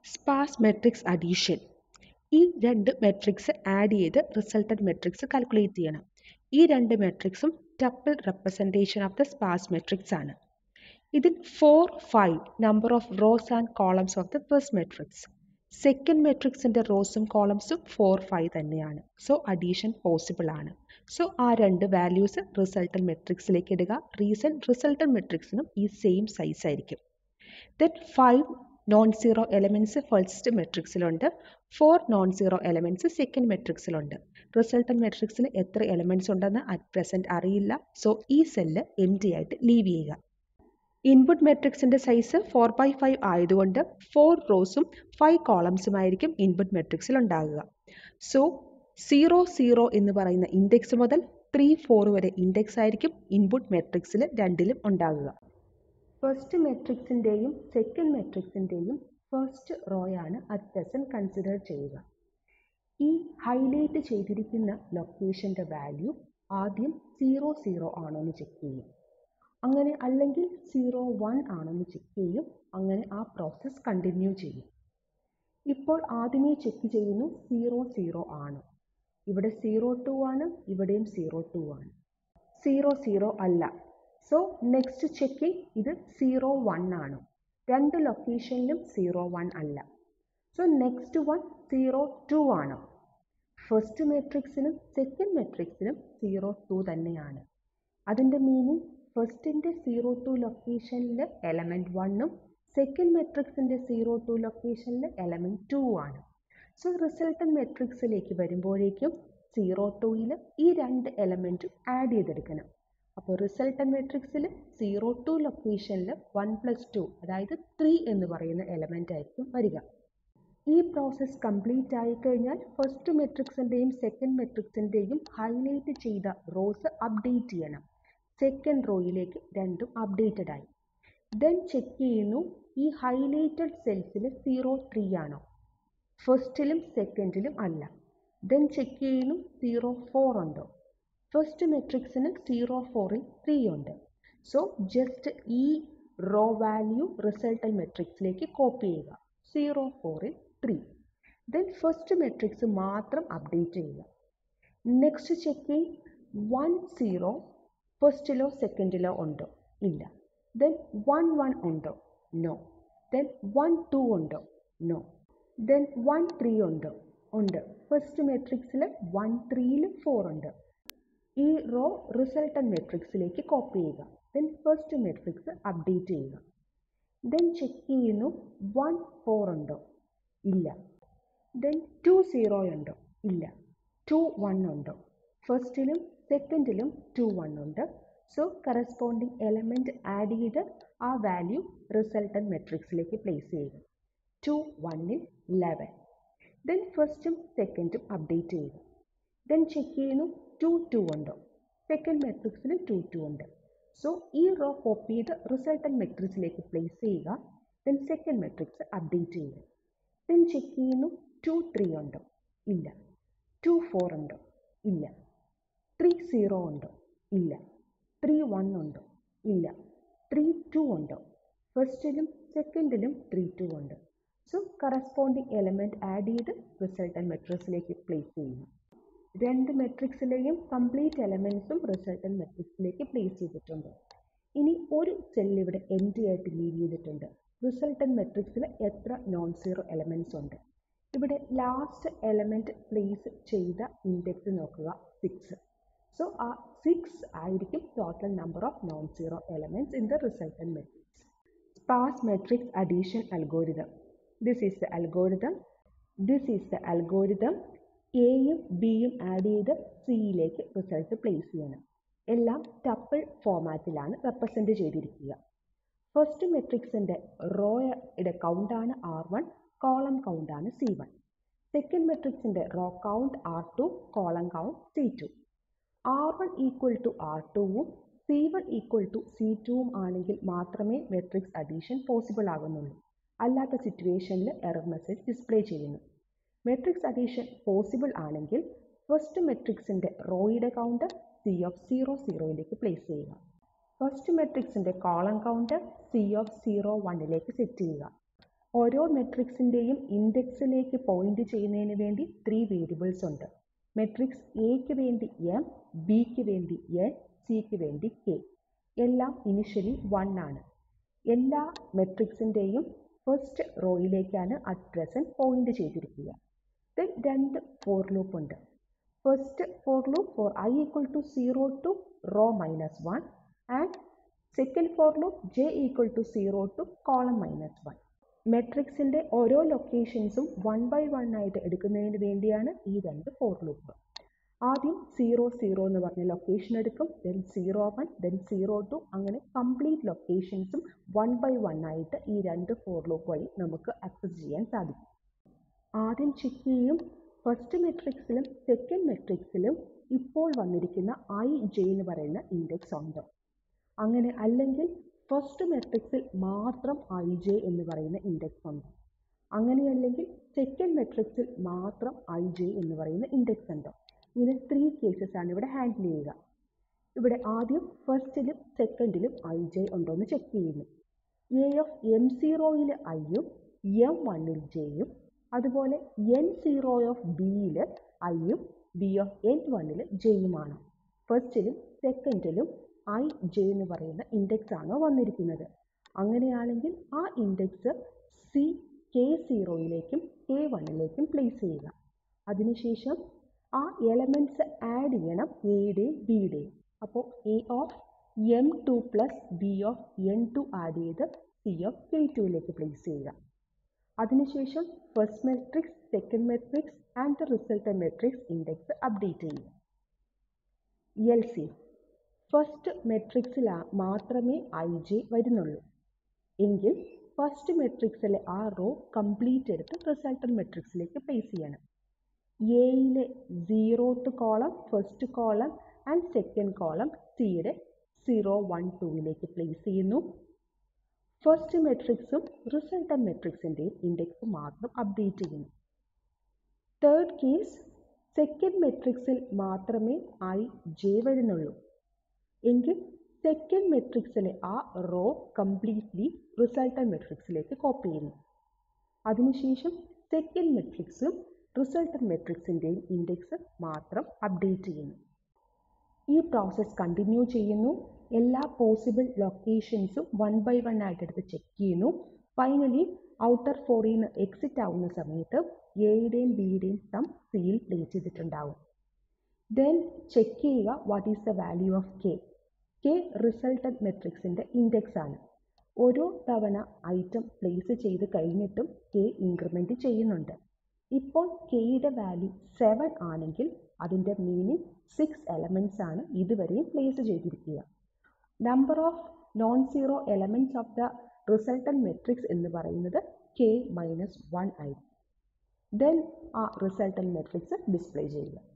Sparse matrix addition. ഈ രണ്ട് matrix add ചെയ്ത് റിസൾട്ടന്റ് മെട്രിക്സ് കാൽക്കുലേറ്റ് ചെയ്യണം. ഈ രണ്ട് മെട്രിക്സും tuple representation of the sparse matrix ആണ്. ഇതിൽ 4, 5 number of rows and columns of the first matrix. Second മെട്രിക്സിൻ്റെ റോസും കോളംസും 4, 5 തന്നെയാണ്. സോ അഡീഷൻ പോസിബിൾ ആണ്. സോ ആ രണ്ട് വാല്യൂസ് റിസൾട്ടന്റ് മെട്രിക്സിലേക്ക് ഇടുക. റിസൾട്ടന്റ് മെട്രിക്സിനും ഈ സെയിം സൈസ് ആയിരിക്കും. Then 5 non zero elements first മെട്രിക്സിലുണ്ട്, 4 non zero elements second മെട്രിക്സിലുണ്ട്. Resultant മെട്രിക്സിൽ എത്ര എലമെൻറ്റ്സ് ഉണ്ടെന്ന് അറ്റ് പ്രസൻറ്റ് അറിയില്ല. സോ ഈ സെല്ല് എം ടി ആയിട്ട് ലീവ് ചെയ്യുക. ഇൻപുട്ട് മെട്രിക്സിൻ്റെ സൈസ് 4/5 ആയതുകൊണ്ട് 4 റോസും 5 കോളംസുമായിരിക്കും ഇൻപുട്ട് മെട്രിക്സിൽ ഉണ്ടാകുക. സോ 0, 0 എന്ന് പറയുന്ന ഇൻഡെക്സ് മുതൽ 3, 4 വരെ ഇൻഡെക്സ് ആയിരിക്കും ഇൻപുട്ട് മെട്രിക്സിൽ രണ്ടിലും ഉണ്ടാകുക. ഫസ്റ്റ് മെട്രിക്സിൻ്റെയും സെക്കൻഡ് മെട്രിക്സിൻ്റെയും ഫസ്റ്റ് റോയാണ് അറ്റ് പ്രസൻറ്റ് കൺസിഡർ ചെയ്യുക. ഈ ഹൈലൈറ്റ് ചെയ്തിരിക്കുന്ന ലൊക്കേഷൻ്റെ വാല്യൂ ആദ്യം 0, 0 ആണോ എന്ന് ചെക്ക് ചെയ്യും. അങ്ങനെ അല്ലെങ്കിൽ 0, 1 ആണെന്ന് ചെക്ക് ചെയ്യും. അങ്ങനെ ആ പ്രോസസ്സ് കണ്ടിന്യൂ ചെയ്യും. ഇപ്പോൾ ആദ്യമേ ചെക്ക് ചെയ്യുന്നു 0, 0 ആണ്. ഇവിടെ 0, 2 ആണ്, ഇവിടെയും 0, 2 ആണ്. 0, 0 അല്ല. സോ നെക്സ്റ്റ് ചെക്കിംഗ് ഇത് 0, 1 ആണ്. രണ്ട് ലൊക്കേഷനിലും 0, 1 അല്ല. സോ നെക്സ്റ്റ് വൺ 0, 2 ആണ്. ഫസ്റ്റ് മെട്രിക്സിനും സെക്കൻഡ് മെട്രിക്സിനും 0, 2 തന്നെയാണ്. അതിൻ്റെ മീനിങ് ഫസ്റ്റിൻ്റെ 0, 2 ലൊക്കേഷനിൽ എലമെൻറ്റ് 1ഉം സെക്കൻഡ് മെട്രിക്സിൻ്റെ 0, 2 ലൊക്കേഷനിൽ എലമെൻറ്റ് 2 ആണ്. സോ റിസൾട്ടന്റ് മെട്രിക്സിലേക്ക് വരുമ്പോഴേക്കും 0, 2ൽ ഈ രണ്ട് എലമെൻറ്റും ആഡ് ചെയ്തെടുക്കണം. അപ്പോൾ റിസൾട്ടന്റ് മെട്രിക്സിൽ 0, 2 ലൊക്കേഷനിൽ 1 + 2 അതായത് 3 എന്ന് പറയുന്ന എലമെൻ്റ് ആയിരിക്കും വരിക. ഈ പ്രോസസ്സ് കംപ്ലീറ്റ് ആയിക്കഴിഞ്ഞാൽ ഫസ്റ്റ് മെട്രിക്സിൻ്റെയും സെക്കൻഡ് മെട്രിക്സിൻ്റെയും ഹൈലൈറ്റ് ചെയ്ത റോസ് അപ്ഡേറ്റ് ചെയ്യണം. സെക്കൻഡ് റോയിലേക്ക് രണ്ടും അപ്ഡേറ്റഡ് ആയി. ദെൻ ചെക്ക് ചെയ്യുന്നു ഈ ഹൈലൈറ്റഡ് സെൽസിൽ 0, 3 ആണോ. ഫസ്റ്റിലും സെക്കൻഡിലും അല്ല. ദെൻ ചെക്ക് ചെയ്യുന്നു 0, 4 ഉണ്ടോ. ഫസ്റ്റ് മെട്രിക്സിന് 0, 4ൽ 3 ഉണ്ട്. സോ ജസ്റ്റ് ഈ റോ വാല്യൂ റിസൾട്ടന്റ് മെട്രിക്സിലേക്ക് കോപ്പി ചെയ്യുക. 0, 4ൽ 3. ദെൻ ഫസ്റ്റ് മെട്രിക്സ് മാത്രം അപ്ഡേറ്റ് ചെയ്യുക. നെക്സ്റ്റ് ചെക്കിങ് 1, 0 ഫസ്റ്റിലോ സെക്കൻഡിലോ ഉണ്ടോ. ഇല്ല. ദെൻ 1, 1 ഉണ്ടോ. നോ. ദെൻ 1, 2 ഉണ്ടോ. നോ. ദെൻ 1, 3 ഉണ്ടോ. ഉണ്ട്. ഫസ്റ്റ് മെട്രിക്സിൽ 1, 3ൽ 4 ഉണ്ട്. ഈ റോ റിസൾട്ടന്റ് മെട്രിക്സിലേക്ക് കോപ്പി ചെയ്യുക. ദെൻ ഫസ്റ്റ് മെട്രിക്സ് അപ്ഡേറ്റ് ചെയ്യുക. ദെൻ ചെക്ക് ചെയ്യുന്നു 1, 4 ഉണ്ടോ. ഇല്ല. ദെൻ 2, 0 ഉണ്ടോ. ഇല്ല. 2, 1 ഉണ്ടോ. ഫസ്റ്റിലും സെക്കൻഡിലും 2, 1 ഉണ്ട്. സോ കറസ്പോണ്ടിങ് എലമെൻറ്റ് ആഡ് ചെയ്ത് ആ വാല്യൂ റിസൾട്ടന്റ് മെട്രിക്സിലേക്ക് പ്ലേസ് ചെയ്യുക. 2, 1ൽ 11. ദെൻ ഫസ്റ്റും സെക്കൻഡും അപ്ഡേറ്റ് ചെയ്യുക. ദെൻ ചെക്ക് ചെയ്യുന്നു 2, 2 ഉണ്ടോ. സെക്കൻഡ് മെട്രിക്സിൽ 2, 2 ഉണ്ട്. സോ ഈ റോ കോപ്പി ചെയ്ത് റിസൾട്ടന്റ് മെട്രിക്സിലേക്ക് പ്ലേസ് ചെയ്യുക. ദെൻ സെക്കൻഡ് മെട്രിക്സ് അപ്ഡേറ്റ് ചെയ്യുക. ദെൻ ചെക്ക് ചെയ്യുന്നു 2, 3 ഉണ്ടോ. ഇല്ല. 2, 4 ഉണ്ടോ. ഇല്ല. 3, 0 ഉണ്ടോ. ഇല്ല. 3, 1 ഉണ്ടോ. ഇല്ല. 3, 2 ഉണ്ടോ. ഫസ്റ്റിലും സെക്കൻഡിലും 3, 2 ഉണ്ട്. സോ കറസ്പോണ്ടിങ് എലമെൻറ്റ് ആഡ് ചെയ്ത് റിസൾട്ടന്റ് മെട്രിക്സിലേക്ക് പ്ലേസ് ചെയ്യുക. രണ്ട് മെട്രിക്സിലെയും കംപ്ലീറ്റ് എലമെൻറ്റ്സും റിസൾട്ടന്റ് മെട്രിക്സിലേക്ക് പ്ലേസ് ചെയ്തിട്ടുണ്ട്. ഇനി ഒരു സെല്ല് ഇവിടെ എം ടി ആയിട്ട് ലീവ് ചെയ്തിട്ടുണ്ട്. റിസൾട്ടന്റ് മെട്രിക്സിൽ എത്ര നോൺ സീറോ എലമെൻറ്റ്സ് ഉണ്ട്. ഇവിടെ ലാസ്റ്റ് എലമെൻറ്റ് പ്ലേസ് ചെയ്ത ഇൻഡെക്സ് നോക്കുക 6. സോ ആ 6 ആയിരിക്കും total number of non zero elements in the resultant matrix. Sparse matrix addition algorithm. This is the algorithm. എയും ബിയും ആഡ് ചെയ്ത് സിയിലേക്ക് റിസൾട്ട് പ്ലേസ് ചെയ്യണം. എല്ലാം ടപ്പിൾ ഫോമാറ്റിലാണ് റെപ്രസെൻറ്റ് ചെയ്തിരിക്കുക. ഫസ്റ്റ് മെട്രിക്സിൻ്റെ റോയുടെ കൗണ്ടാണ് R1, കോളം കൗണ്ടാണ് C1. സെക്കൻഡ് മെട്രിക്സിൻ്റെ row count R2, column count C2. R1 = R2ഉം C1 = C2ഉം ആണെങ്കിൽ മാത്രമേ മെട്രിക്സ് അഡീഷൻ പോസിബിൾ ആകുന്നുള്ളൂ. അല്ലാത്ത സിറ്റുവേഷനിൽ എറർ മെസ്സേജ് ഡിസ്പ്ലേ ചെയ്യുന്നു. മെട്രിക്സ് അഡീഷൻ പോസിബിൾ ആണെങ്കിൽ ഫസ്റ്റ് മെട്രിക്സിൻ്റെ റോയുടെ കൗണ്ട് C0, 0ലേക്ക് പ്ലേസ് ചെയ്യുക. ഫസ്റ്റ് മെട്രിക്സിൻ്റെ കോളം കൗണ്ട് C0, 1ലേക്ക് സെറ്റ് ചെയ്യുക. ഓരോ മെട്രിക്സിൻ്റെയും ഇൻഡെക്സിലേക്ക് പോയിന്റ് ചെയ്യുന്നതിന് വേണ്ടി 3 വേരിയബിൾസ് ഉണ്ട്. മെട്രിക്സ് എക്ക് വേണ്ടി എം, ബിക്ക് വേണ്ടി എൻ, സിക്ക് വേണ്ടി കെ. എല്ലാം ഇനിഷ്യലി 1 ആണ്. എല്ലാ മെട്രിക്സിൻ്റെയും ഫസ്റ്റ് റോയിലേക്കാണ് അറ്റ് പ്രസൻറ്റ് പോയിന്റ് ചെയ്തിരിക്കുക. ദെൻ 2 ഫോർ ലൂപ്പ് ഉണ്ട്. First for loop for I equal to 0 to row -1 and second for loop j equal to 0 to column -1. മെട്രിക്സിൻ്റെ ഓരോ ലൊക്കേഷൻസും 1 by 1 ആയിട്ട് എടുക്കുന്നതിന് വേണ്ടിയാണ് ഈ 2 ഫോർ ലൂപ്പ്. ആദ്യം 0 0 എന്ന് പറഞ്ഞ ലൊക്കേഷൻ എടുക്കും, ദെൻ 0 1, ദെൻ 0 2, അങ്ങനെ കംപ്ലീറ്റ് ലൊക്കേഷൻസും 1 by 1 ആയിട്ട് ഈ 2 ഫോർ ലൂപ്പ് വഴി നമുക്ക് ആക്സസ് ചെയ്യാൻ സാധിക്കും. ആദ്യം ചെക്ക് ചെയ്യും ഫസ്റ്റ് മെട്രിക്സിലും സെക്കൻഡ് മെട്രിക്സിലും ഇപ്പോൾ വന്നിരിക്കുന്ന ഐ ജെ എന്ന് പറയുന്ന ഇൻഡെക്സ് ഉണ്ടോ. അങ്ങനെ അല്ലെങ്കിൽ ഫസ്റ്റ് മെട്രിക്സിൽ മാത്രം ഐ ജെ എന്ന് പറയുന്ന ഇൻഡെക്സ് ഉണ്ടോ. അങ്ങനെയല്ലെങ്കിൽ സെക്കൻഡ് മെട്രിക്സിൽ മാത്രം ഐ ജെ എന്ന് പറയുന്ന ഇൻഡെക്സ് ഉണ്ടോ. ഇങ്ങനെ 3 കേസസ് ആണ് ഇവിടെ ഹാൻഡിൽ ചെയ്യുക. ഇവിടെ ആദ്യം ഫസ്റ്റിലും സെക്കൻഡിലും ഐ ജെ ഉണ്ടോ എന്ന് ചെക്ക് ചെയ്യുന്നു. എ ഓഫ് M0യിൽ ഐയും M1ൽ ജെയും, അതുപോലെ N0 ഓഫ് ബിയിൽ ഐയും ബി ഓഫ് N1ൽ ജെയുമാണ്. ഫസ്റ്റിലും സെക്കൻഡിലും ഐ ജെ എന്ന് പറയുന്ന ഇൻഡെക്സ് ആണ് വന്നിരിക്കുന്നത്. അങ്ങനെയാണെങ്കിൽ ആ ഇൻഡെക്സ് സി K0യിലേക്കും K1ലേക്കും പ്ലേസ് ചെയ്യുക. അതിനുശേഷം ആ എലമെൻറ്റ്സ് ആഡ് ചെയ്യണം എയുടെയും ബിയുടെയും. അപ്പോൾ A of M2 plus B of N2 add ചെയ്ത് സി ഓഫ് K2യിലേക്ക് പ്ലേസ് ചെയ്യുക. അതിനുശേഷം first matrix, second matrix and the resultant matrix index update ചെയ്യുക. LCM ഫസ്റ്റ് മെട്രിക്സിൽ മാത്രമേ ഐ ജെ വരുന്നുള്ളൂ എങ്കിൽ ഫസ്റ്റ് മെട്രിക്സിലെ ആ റോ കംപ്ലീറ്റ് എടുത്ത് റിസൾട്ടന്റ് മെട്രിക്സിലേക്ക് പ്ലേസ് ചെയ്യണം. എയിലെ 0th column first column and second column സിയുടെ 0 1 2ലേക്ക് പ്ലേസ് ചെയ്യുന്നു. ഫസ്റ്റ് മെട്രിക്സും റിസൾട്ടന്റ് മെട്രിക്സിൻ്റെയും ഇൻഡെക്സ് മാത്രം അപ്ഡേറ്റ് ചെയ്യുന്നു. തേർഡ് കേസ്, സെക്കൻഡ് മെട്രിക്സിൽ മാത്രമേ ഐ ജെ വരുന്നുള്ളൂ എങ്കിൽ സെക്കൻഡ് മെട്രിക്സിലെ ആ റോ കംപ്ലീറ്റ്ലി റിസൾട്ടന്റ് മെട്രിക്സിലേക്ക് കോപ്പി ചെയ്യുന്നു. അതിനുശേഷം സെക്കൻഡ് മെട്രിക്സും റിസൾട്ടന്റ് മെട്രിക്സിൻ്റെയും ഇൻഡെക്സ് മാത്രം അപ്ഡേറ്റ് ചെയ്യുന്നു. ഈ പ്രോസസ്സ് കണ്ടിന്യൂ ചെയ്യുന്നു. എല്ലാ പോസിബിൾ ലൊക്കേഷൻസും 1 by 1 ആയിട്ട് എടുത്ത് ചെക്ക് ചെയ്യുന്നു. ഫൈനലി ഔട്ടർ ഫോറിൽ നിന്ന് എക്സിറ്റ് ആവുന്ന സമയത്ത് എയുടെയും ബിയുടെയും സം സിയിൽ പ്ലേസ് ചെയ്തിട്ടുണ്ടാവും. ദെൻ ചെക്ക് ചെയ്യുക what is the value of K. K resultant മെട്രിക്സിൻ്റെ ഇൻഡെക്സ് ആണ്. ഓരോ തവണ ഐറ്റം പ്ലേസ് ചെയ്ത് കഴിഞ്ഞിട്ടും കെ ഇൻക്രിമെൻറ്റ് ചെയ്യുന്നുണ്ട്. ഇപ്പോൾ കെയുടെ വാല്യൂ 7 ആണെങ്കിൽ അതിൻ്റെ മീനിങ് 6 എലമെൻറ്റ്സ് ആണ് ഇതുവരെയും പ്ലേസ് ചെയ്തിരിക്കുക. Number of non zero elements of the resultant matrix എന്ന് പറയുന്നത് K-1 ആയിരിക്കും. ദെൻ ആ റിസൾട്ടന്റ് മെട്രിക്സ് ഡിസ്പ്ലേ ചെയ്യുക.